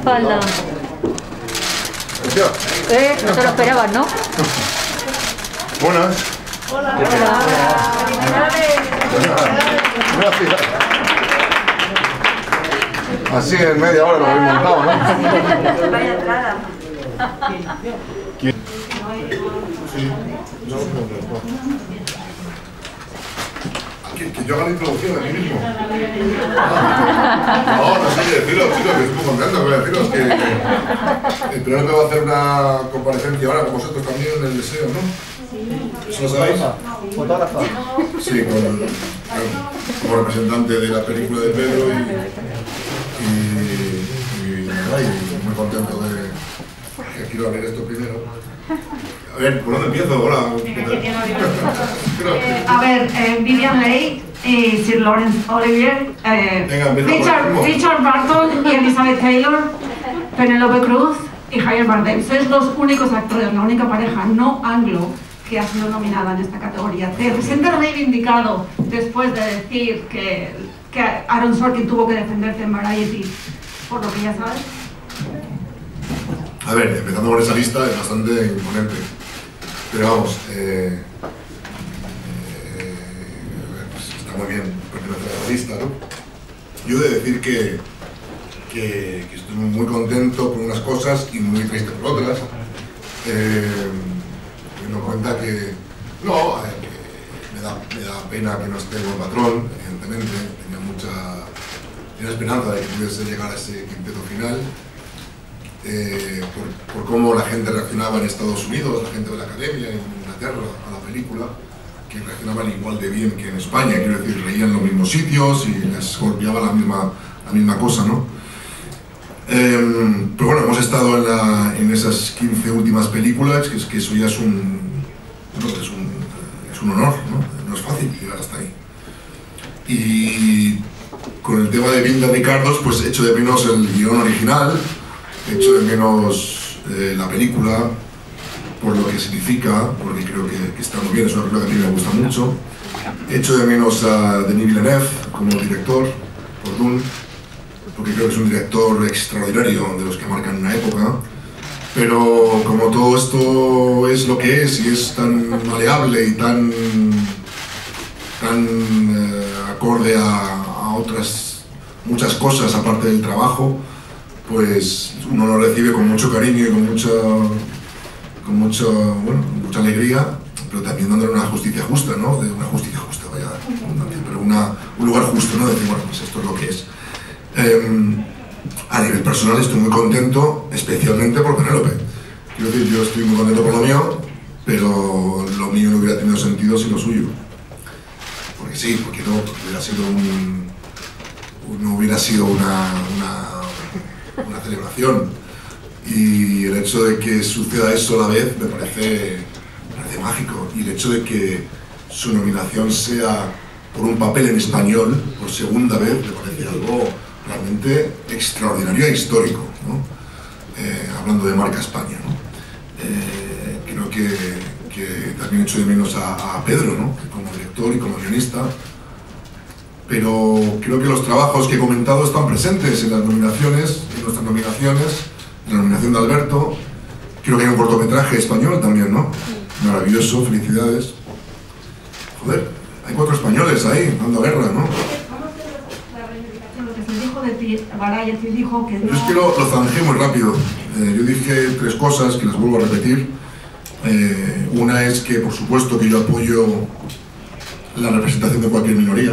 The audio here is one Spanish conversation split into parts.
espalda. No te lo esperabas, ¿no? Buenas. Hola. Gracias. Así en media hora lo habéis montado, ¿no? Vaya entrada. Que yo haga la introducción a mí mismo. No sé qué deciros, chicos, que estoy muy contento. Voy a deciros que el primero que va a hacer una comparecencia ahora con vosotros también en el deseo, ¿no? ¿Eso lo sabéis? Fotógrafa. Sí, como representante de la película de Pedro y muy contento de que quiero abrir esto primero. A ver, ¿por dónde empiezo? Hola. A ver, Vivian Leigh, Sir Lawrence Olivier, Richard Burton y Elizabeth Taylor, Penélope Cruz y Javier Bardem. Sois los únicos actores, la única pareja no anglo que ha sido nominada en esta categoría. ¿Te sientes reivindicado después de decir que Aaron Sorkin tuvo que defenderte en Variety por lo que ya sabes? A ver, empezando por esa lista es bastante imponente. Pero vamos, pues está muy bien pertenecer a la lista, ¿no? Yo he de decir que estoy muy contento por unas cosas y muy triste por otras. Teniendo en cuenta que me da pena que no esté el buen patrón, evidentemente. Tenía esperanza de que pudiese llegar a ese quinteto final. Por cómo la gente reaccionaba en Estados Unidos, la gente de la academia, en Inglaterra, a la película, que reaccionaban igual de bien que en España, quiero decir, reían en los mismos sitios y les golpeaba la misma cosa, ¿no? Pero bueno, hemos estado en esas 15 últimas películas, que eso ya es un honor, ¿no? No es fácil llegar hasta ahí. Y con el tema de Vinda Ricardos, pues echo de menos el guión original, echo de menos la película, por lo que significa, porque creo que está muy bien, es una película que a mí me gusta mucho. Echo de menos a Denis Villeneuve como director, por Dune, porque creo que es un director extraordinario, de los que marcan una época. Pero como todo esto es lo que es y es tan maleable y tan acorde a otras muchas cosas aparte del trabajo, pues uno lo recibe con mucho cariño y con mucha alegría, pero también dándole una justicia justa, ¿no? De una justicia justa, vaya redundancia, pero un lugar justo, ¿no? Decir, bueno, pues esto es lo que es. A nivel personal estoy muy contento, especialmente por Penélope. Quiero decir, yo estoy muy contento por lo mío, pero lo mío no hubiera tenido sentido sin lo suyo. Porque sí, porque no hubiera sido una celebración. Y el hecho de que suceda eso a la vez me parece mágico. Y el hecho de que su nominación sea por un papel en español por segunda vez me parece algo realmente extraordinario e histórico, ¿no? Hablando de marca España, ¿no? Creo que también echo de menos a Pedro, ¿no? Como director y como guionista, pero creo que los trabajos que he comentado están presentes en las nominaciones, en nuestras nominaciones, en la nominación de Alberto. Creo que hay un cortometraje español también, ¿no? Maravilloso, felicidades. Joder, hay 4 españoles ahí, dando guerra, ¿no? Variety dijo que no... Yo es que lo zanjé muy rápido. Yo dije 3 cosas que las vuelvo a repetir. Una es que, por supuesto, que yo apoyo la representación de cualquier minoría.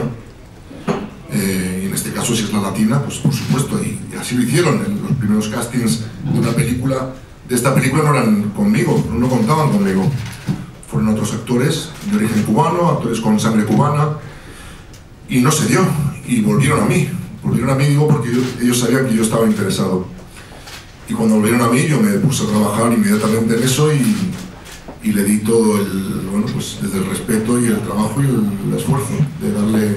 Y en este caso, si es la latina, pues por supuesto. Y así lo hicieron. En los primeros castings de esta película no eran conmigo, no contaban conmigo. Fueron otros actores de origen cubano, actores con sangre cubana. Y no se dio. Y volvieron a mí. Volvieron a mí, digo, porque ellos sabían que yo estaba interesado. Y cuando volvieron a mí, yo me puse a trabajar inmediatamente en eso y le di todo pues desde el respeto y el trabajo y el esfuerzo de darle,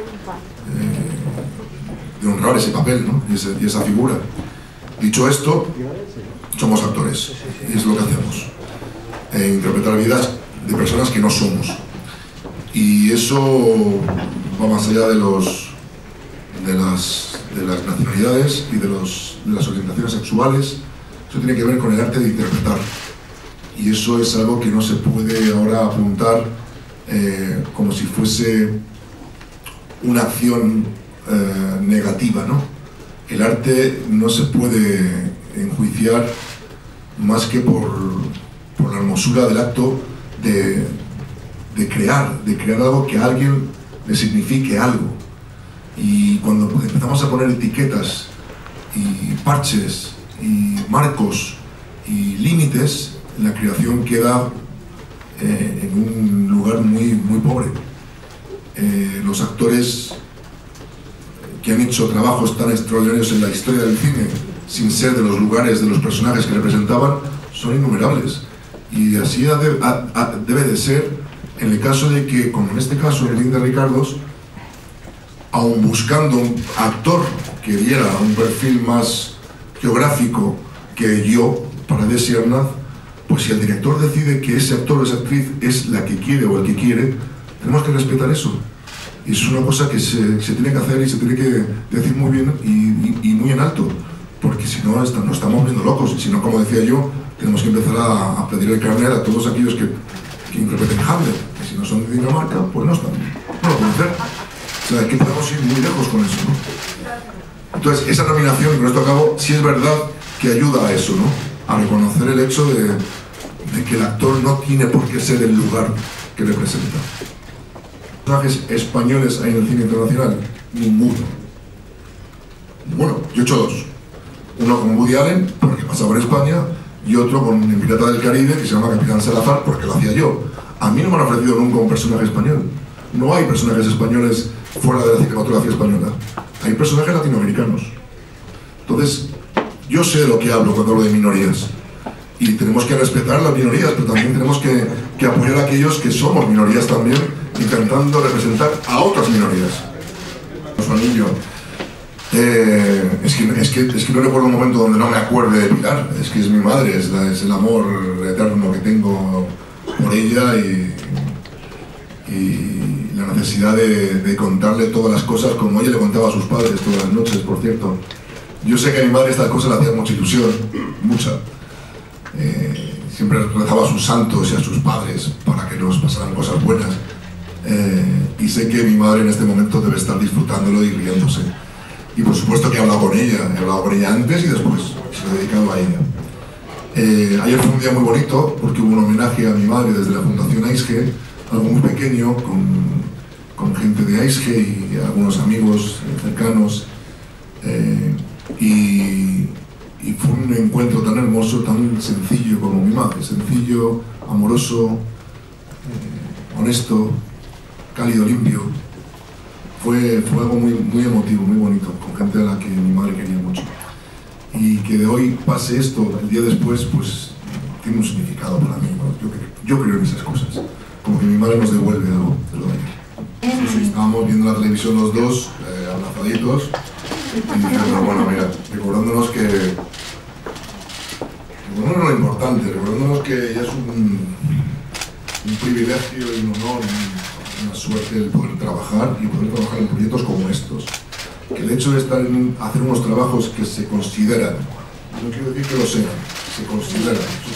de honrar ese papel, ¿no? y esa figura. Dicho esto, somos actores, y es lo que hacemos. Interpretar vidas de personas que no somos. Y eso va más allá de de las nacionalidades y de las orientaciones sexuales. Eso tiene que ver con el arte de interpretar. Y eso es algo que no se puede ahora apuntar como si fuese una acción negativa, ¿no? El arte no se puede enjuiciar más que por la hermosura del acto de crear algo que a alguien le signifique algo. Y cuando empezamos a poner etiquetas y parches y marcos y límites, la creación queda en un lugar muy, muy pobre. Los actores que han hecho trabajos tan extraordinarios en la historia del cine, sin ser de los lugares, de los personajes que representaban, son innumerables. Y así debe de ser en el caso de que, como en este caso, el de Ricardos, aun buscando un actor que diera un perfil más geográfico que yo para Desi Arnaz, pues si el director decide que ese actor o esa actriz es la que quiere o el que quiere, tenemos que respetar eso. Y es una cosa que se tiene que hacer y se tiene que decir muy bien y muy en alto, porque si no nos estamos viendo locos. Y si no, como decía yo, tenemos que empezar a pedir el carnet a todos aquellos que interpreten Hamlet, que si no son de Dinamarca, pues no lo pueden hacer. O sea, que podemos ir muy lejos con eso, ¿no? Entonces, esa nominación, y con esto acabo, sí es verdad que ayuda a eso, ¿no? A reconocer el hecho de que el actor no tiene por qué ser el lugar que representa. ¿Personajes españoles hay en el cine internacional? Ninguno. Bueno, yo he hecho dos. Uno con Woody Allen, porque pasaba en España, y otro con el Pirata del Caribe, que se llama Capitán Salazar, porque lo hacía yo. A mí no me han ofrecido nunca un personaje español. No hay personajes españoles fuera de la cinematografía española. Hay personajes latinoamericanos. Entonces, yo sé de lo que hablo cuando hablo de minorías. Y tenemos que respetar las minorías, pero también tenemos que apoyar a aquellos que somos minorías también, intentando representar a otras minorías. Su anillo. Es que no recuerdo un momento donde no me acuerde de Pilar. Es que es mi madre, es el amor eterno que tengo por ella y la necesidad de contarle todas las cosas como ella le contaba a sus padres todas las noches, por cierto. Yo sé que a mi madre estas cosas le hacían mucha ilusión, mucha. Siempre rezaba a sus santos y a sus padres para que nos pasaran cosas buenas. Y sé que mi madre en este momento debe estar disfrutándolo y riéndose. Y por supuesto que he hablado con ella antes y después, se lo he dedicado a ella. Ayer fue un día muy bonito porque hubo un homenaje a mi madre desde la Fundación AISGE, algo muy pequeño, con gente de AISGE y algunos amigos cercanos. Y fue un encuentro tan hermoso, tan sencillo como mi madre, sencillo, amoroso, honesto, cálido, limpio. Fue algo muy, muy emotivo, muy bonito, con gente a la que mi madre quería mucho. Y que de hoy pase esto, el día después, pues tiene un significado para mí, ¿no? Yo creo en esas cosas, como que mi madre nos devuelve algo de lo de ayer. Sí, estábamos viendo la televisión los dos, abrazaditos, y diciendo, bueno, mira, recordándonos lo importante, recordándonos que ya es un privilegio y un honor, una suerte el poder trabajar y poder trabajar en proyectos como estos. Que el hecho de hacer unos trabajos que se consideran, no quiero decir que lo sean, se consideran, es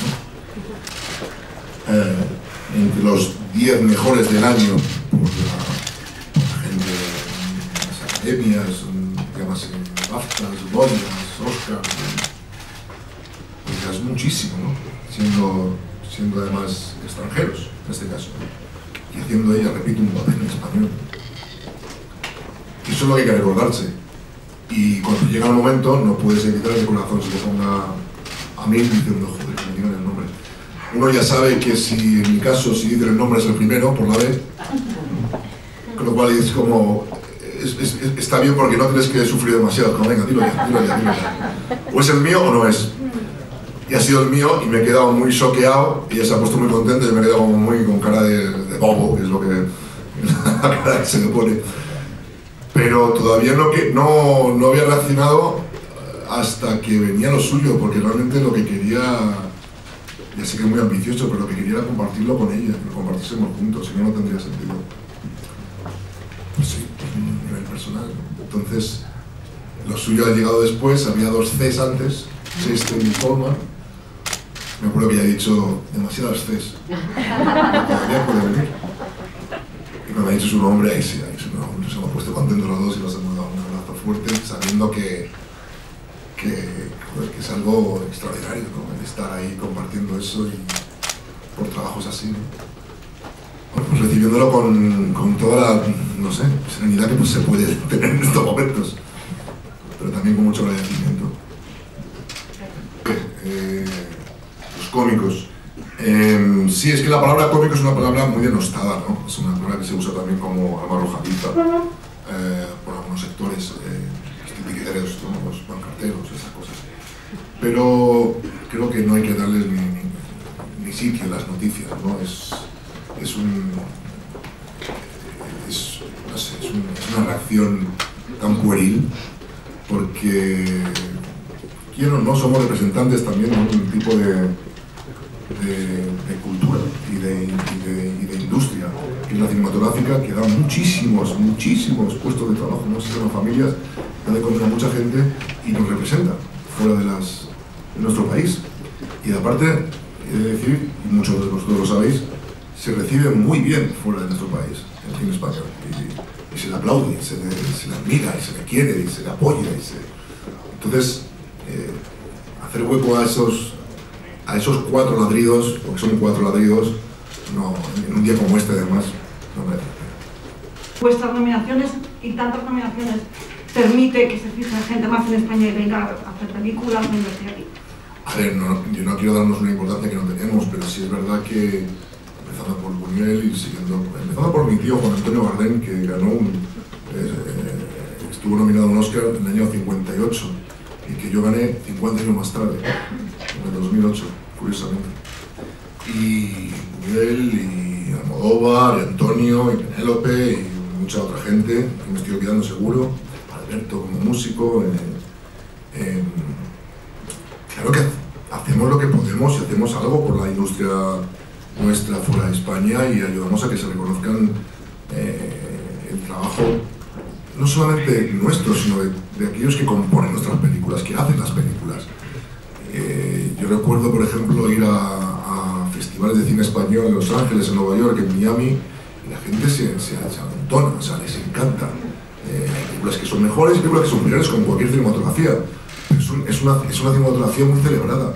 otra cosa, ¿no? Entre los 10 mejores del año por la gente de las academias, llamas BAFTAs, Goyas, Oscars, pues ya es muchísimo, ¿no? Siendo además extranjeros, en este caso, ¿no? Y haciendo ella, repito, un papel en español. Eso es lo que hay que recordarse. Y cuando llega el momento, no puedes evitar que el corazón se le ponga a mí diciendo, joder, que me digan el nombre. Uno ya sabe que si, en mi caso, si dicen el nombre es el primero, por la B, con lo cual es como... está bien porque no tienes que sufrir demasiado. Como, venga, dilo ya. O es el mío o no es. Y ha sido el mío y me he quedado muy choqueado. Ella se ha puesto muy contenta y me he quedado como muy con cara de bobo, que es lo que la cara que se le pone. Pero todavía no había reaccionado hasta que venía lo suyo, porque realmente lo que quería, ya sé que es muy ambicioso, pero lo que quería era compartirlo con ella, que lo compartiésemos juntos, si no, no tendría sentido. Pues sí, a nivel personal. personal, ¿no? Entonces, lo suyo ha llegado después, había 2 Cs antes, Chastain y Coleman. Me acuerdo que ya he dicho demasiadas Cs. Todavía puede venir. Y cuando ha dicho su nombre, ahí sí, nos hemos puesto contentos los dos y nos hemos dado un abrazo fuerte, sabiendo que es algo extraordinario, ¿no? El estar ahí compartiendo eso y por trabajos así, ¿no? Bueno, pues recibiéndolo con toda la, no sé, serenidad que pues, se puede tener en estos momentos, pero también con mucho agradecimiento. Los cómicos. Sí, es que la palabra cómico es una palabra muy denostada, ¿no? Es una palabra que se usa también como arma arrojadiza por algunos sectores, los tiquiteros, ¿no? Los bancarteros, esas cosas. Pero creo que no hay que darles ni sitio en las noticias, ¿no? Es una reacción tan pueril, porque no somos representantes también de un tipo de cultura y de industria, que es la cinematográfica, que da muchísimos puestos de trabajo, muchísimas familias, da de comer a mucha gente y nos representa fuera de nuestro país. Y aparte, he de decir, y muchos de vosotros lo sabéis, se recibe muy bien fuera de nuestro país, el cine español, y se le aplaude, y se le admira, y se le quiere, y se le apoya. Entonces, hacer hueco a esos 4 ladridos, porque son 4 ladridos, no, en un día como este además, no merece la pena. Vuestras nominaciones y tantas nominaciones permite que se fije gente más en España y venga a hacer películas o invertir aquí. A ver, yo no quiero darnos una importancia que no tenemos, pero sí es verdad que, empezando por Buñuel y empezando por mi tío Juan Antonio Bardem, que estuvo nominado a un Oscar en el año 58, y que yo gané 50 años más tarde, en el 2008, curiosamente. Y Buñuel, y Almodóvar, y Antonio, y Penélope, y mucha otra gente, que me estoy olvidando seguro, Alberto como músico. Claro que hacemos lo que podemos y hacemos algo por la industria nuestra fuera de España y ayudamos a que se reconozcan el trabajo no solamente nuestro, sino de aquellos que componen nuestras películas, que hacen las películas. Yo recuerdo, por ejemplo, ir a festivales de cine español en Los Ángeles, en Nueva York, en Miami, y la gente se amontona, o sea, les encanta. Hay películas que son mejores y películas que son peores, como cualquier cinematografía. Es una cinematografía muy celebrada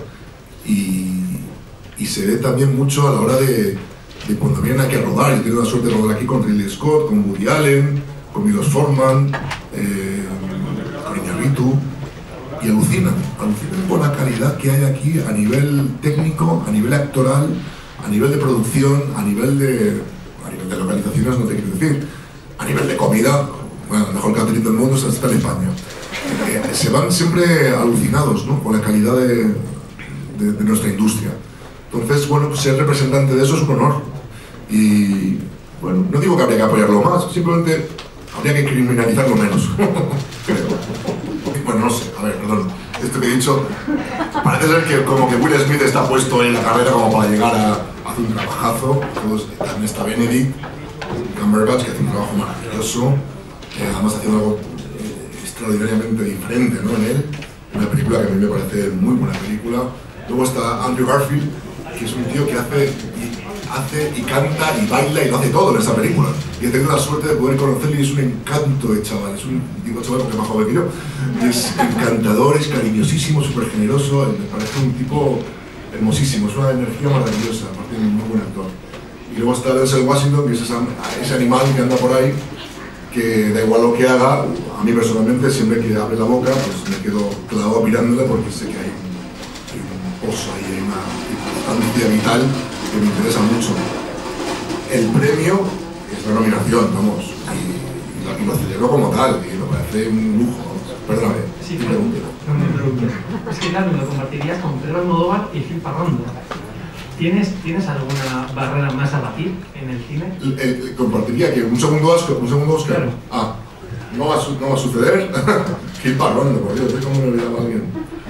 y se ve también mucho a la hora de cuando vienen aquí a rodar. Yo tengo la suerte de rodar aquí con Ridley Scott, con Woody Allen, con Milos Forman, con Iñárritu, y alucinan con la calidad que hay aquí a nivel técnico, a nivel actoral, a nivel de producción, a nivel de localizaciones, no te quiero decir, a nivel de comida. Bueno, el mejor catering del mundo está en España. Se van siempre alucinados, ¿no?, con la calidad de nuestra industria. Entonces, bueno, pues ser representante de eso es un honor. Y, bueno, no digo que habría que apoyarlo más, simplemente habría que criminalizarlo menos. Creo. Bueno, no sé, a ver, perdón. Esto que he dicho, parece ser que como que Will Smith está puesto en la carrera como para llegar a hacer un trabajazo. También está Benedict Cumberbatch, que hace un trabajo maravilloso. Además haciendo algo extraordinariamente diferente, ¿no?, en él. Una película que a mí me parece muy buena película. Luego está Andrew Garfield, que es un tío que hace y canta y baila y lo hace todo en esa película. Y he tenido la suerte de poder conocerle y es un encanto de chaval. Es un tipo chaval porque es más joven que yo. Es encantador, es cariñosísimo, súper generoso. Me parece un tipo hermosísimo, es una energía maravillosa, aparte de un muy buen actor. Y luego está Denzel Washington, que es ese animal que anda por ahí, que da igual lo que haga. A mí personalmente, siempre que abre la boca, pues me quedo clavado mirándola porque sé que hay un pozo ahí, hay una importancia vital que me interesa mucho. El premio es la nominación, vamos, y lo celebro como tal, y me parece un lujo. Perdóname, sí, no me preguntes. Es que claro, me lo compartirías con Pedro Almodóvar y Phil Parrondo. ¿Tienes alguna barrera más a batir en el cine? Compartiría que un segundo Oscar. Claro. Ah, no va a suceder. Phil Parrondo, por Dios, ¿cómo me olvidaba a alguien?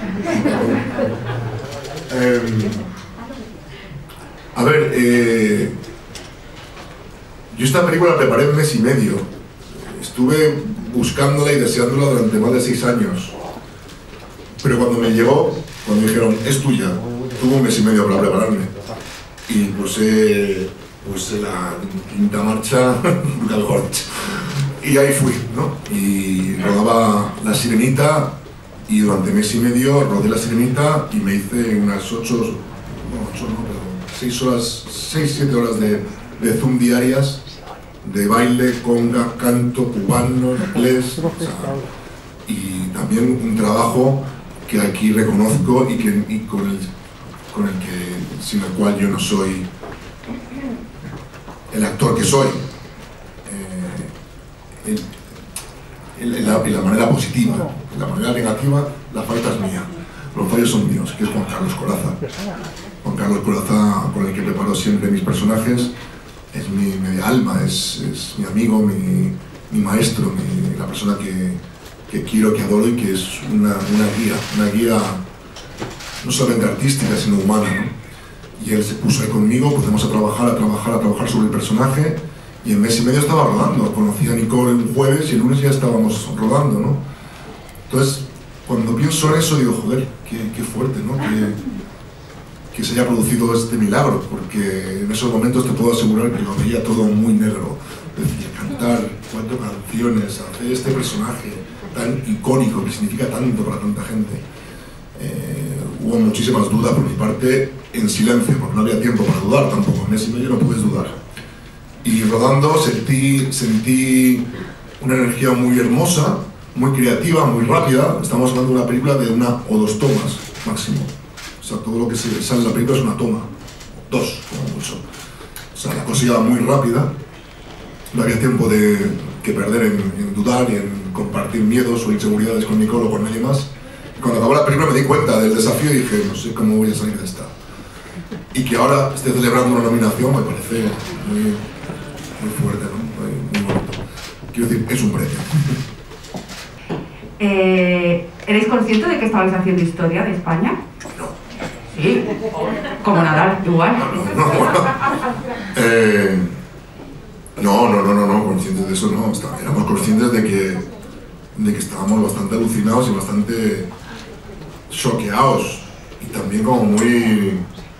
A ver, yo esta película la preparé un mes y medio. Estuve buscándola y deseándola durante más de 6 años. Pero cuando me llegó, cuando me dijeron, es tuya, tuve un mes y medio para prepararme. Y puse la quinta marcha, y ahí fui, ¿no? Y rodaba La Sirenita, y durante mes y medio rodé La Sirenita y me hice unas 6-7 horas de Zoom diarias, de baile, conga, canto, cubano, inglés, o sea, y también un trabajo que aquí reconozco y con el que, sin el cual yo no soy el actor que soy, en la manera positiva. En la manera negativa, la falta es mía, los fallos son míos, que es Juan Carlos Corazza. Juan Carlos Corazza, con el que preparo siempre mis personajes, es mi media alma, es mi amigo, mi maestro, la persona que quiero, que adoro y que es una guía no solamente artística, sino humana, ¿no? Y él se puso ahí conmigo, empezamos a trabajar sobre el personaje, y en mes y medio estaba rodando. Conocí a Nicole un jueves y el lunes ya estábamos rodando, ¿no? Entonces, cuando pienso en eso, digo, joder, qué fuerte, ¿no? Que se haya producido este milagro, porque en esos momentos te puedo asegurar que lo veía todo muy negro. Decía, cantar 4 canciones, hacer este personaje tan icónico que significa tanto para tanta gente. Hubo muchísimas dudas por mi parte, en silencio, porque no había tiempo para dudar tampoco. En mes y medio no puedes dudar. Y rodando sentí una energía muy hermosa, muy creativa, muy rápida. Estamos hablando de una película de 1 o 2 tomas máximo. O sea, todo lo que sale en la película es una toma, 2 como mucho. O sea, la cosa iba muy rápida. No había tiempo que perder en dudar y en compartir miedos o inseguridades con Nicole o con nadie más. Y cuando acabó la película me di cuenta del desafío y dije, no sé cómo voy a salir de esta. Y que ahora esté celebrando una nominación me parece muy fuerte, ¿no? Muy bonito. Quiero decir, es un premio. ¿Eres consciente de que estabais haciendo historia de España? No. Sí, como Nadal, igual. No, conscientes de eso no. Éramos conscientes de que estábamos bastante alucinados y bastante choqueados. Y también como muy...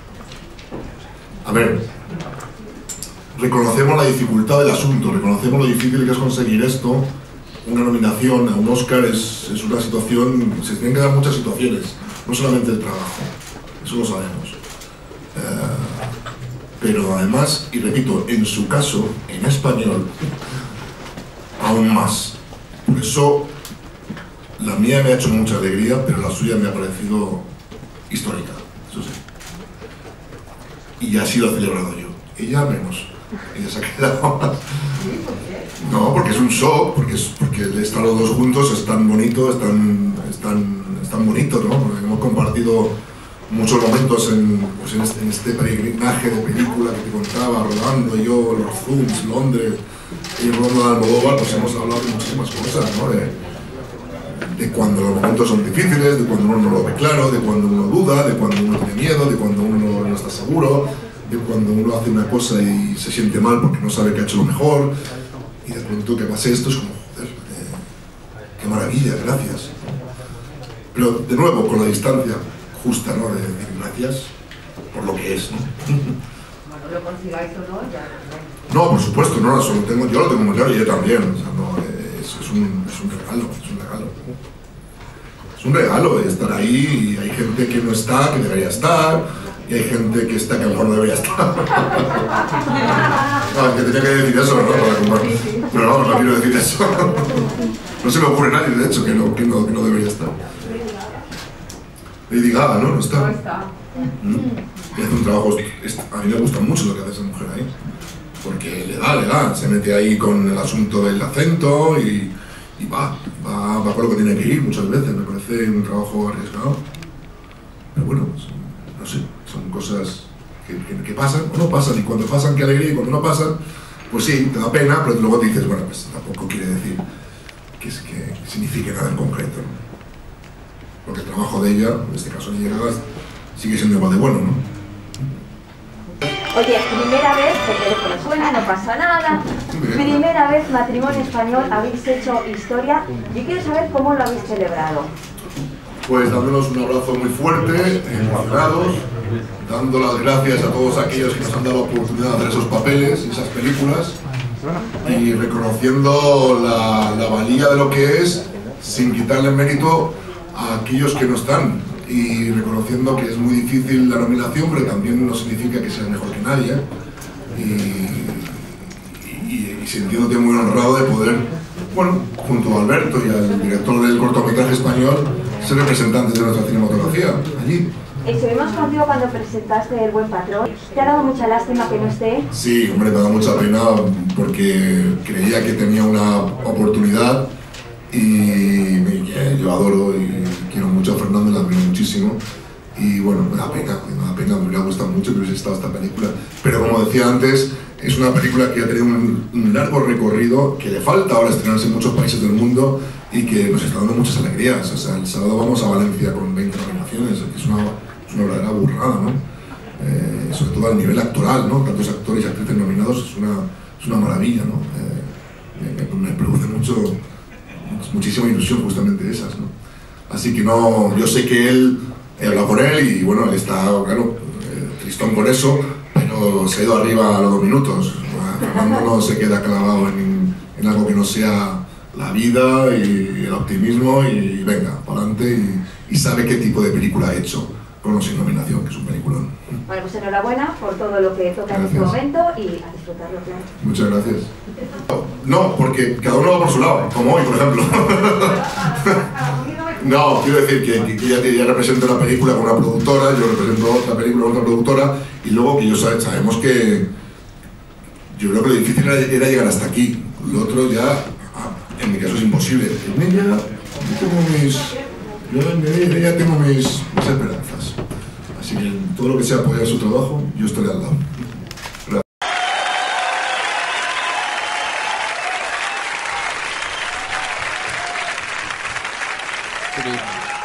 A ver, reconocemos la dificultad del asunto, reconocemos lo difícil que es conseguir esto. Una nominación a un Oscar es una situación, se tienen que dar muchas situaciones, no solamente el trabajo, eso lo sabemos. Pero además, y repito, en su caso, en español, aún más. Por eso, la mía me ha hecho mucha alegría, pero la suya me ha parecido histórica, eso sí. Y ya así lo he celebrado yo, ella menos. Ella se ha quedado más. No, porque es un shock, porque estar los dos juntos es tan bonito, es tan bonito, ¿no? Porque hemos compartido muchos momentos en este peregrinaje de película que te contaba, rodando yo, los Zooms, Londres, y rodando de Almodóvar, pues hemos hablado de muchísimas cosas, ¿no? De cuando los momentos son difíciles, de cuando uno no lo ve claro, de cuando uno duda, de cuando uno tiene miedo, de cuando uno no está seguro, de cuando uno hace una cosa y se siente mal porque no sabe que ha hecho lo mejor, y de pronto que pase esto es como, joder, qué maravilla, gracias. Pero de nuevo, con la distancia justa, ¿no? De decir gracias por lo que es, ¿no? Bueno, lo consigáis o no, ya... No, por supuesto, no, yo lo tengo muy claro y ella también, o sea, no, es un regalo, es un regalo. Es un regalo estar ahí, y hay gente que no está, que debería estar, y hay gente que está que a lo mejor no debería estar. No, que tenía que decir eso, ¿no? Pero no quiero decir eso. No se me ocurre nadie, de hecho, que no debería estar. Lady Gaga, ¿no? No está. No está. Y hace un trabajo, a mí me gusta mucho lo que hace esa mujer ahí. Porque le da, se mete ahí con el asunto del acento y va por lo que tiene que ir muchas veces. Me parece un trabajo arriesgado. Pero bueno, no sé, son cosas que pasan o no pasan, y cuando pasan qué alegría, y cuando no pasan, pues sí, te da pena, pero luego te dices, bueno, pues tampoco quiere decir que signifique nada en concreto, ¿no? Porque el trabajo de ella, en este caso de Llegadas, sigue siendo igual de bueno, ¿no? Oye, primera vez, el teléfono suena, no pasa nada, Primera vez matrimonio español, habéis hecho historia. Yo quiero saber cómo lo habéis celebrado. Pues dándonos un abrazo muy fuerte, emocionados, dando las gracias a todos aquellos que nos han dado la oportunidad de hacer esos papeles, esas películas, y reconociendo la valía de lo que es, sin quitarle mérito a aquellos que no están, y reconociendo que es muy difícil la nominación, pero también no significa que seas mejor que nadie, y sintiéndote muy honrado de poder, bueno, junto a Alberto y al director del cortometraje español, ser representantes de nuestra cinematografía allí. Estuvimos contigo cuando presentaste El Buen Patrón. ¿Te ha dado mucha lástima que no esté? Sí, hombre, me da mucha pena porque creía que tenía una oportunidad y yo adoro y quiero mucho a Fernando y la admiro muchísimo. Y bueno, me da pena, me hubiera gustado mucho que hubiese estado esta película. Pero como decía antes, es una película que ha tenido un largo recorrido, que le falta ahora estrenarse en muchos países del mundo y que nos está dando muchas alegrías. O sea, el sábado vamos a Valencia con 20 nominaciones, que es una verdadera burrada, ¿no? Sobre todo a nivel actoral, ¿no? Tantos actores y actrices nominados es una maravilla, ¿no? Me produce muchísima ilusión justamente esas, ¿no? Así que no, yo sé que él, he hablado con él y bueno, él está, claro, tristón por eso, pero se ha ido arriba a los 2 minutos. Fernando no se queda clavado en algo que no sea la vida y el optimismo y venga, para adelante y sabe qué tipo de película ha hecho con o sin nominación, que es un peliculón. Bueno, pues enhorabuena por todo lo que toca en este momento y a disfrutarlo, claro. Muchas gracias. No, porque cada uno va por su lado, como hoy, por ejemplo. No, quiero decir que ya represento la película con una productora, yo represento la película con otra productora, y luego que sabemos que yo creo que lo difícil era llegar hasta aquí. Lo otro ya, en mi caso, es imposible. En ella tengo mis esperanzas. Así que todo lo que sea apoyar su trabajo, yo estaré al lado. Good evening.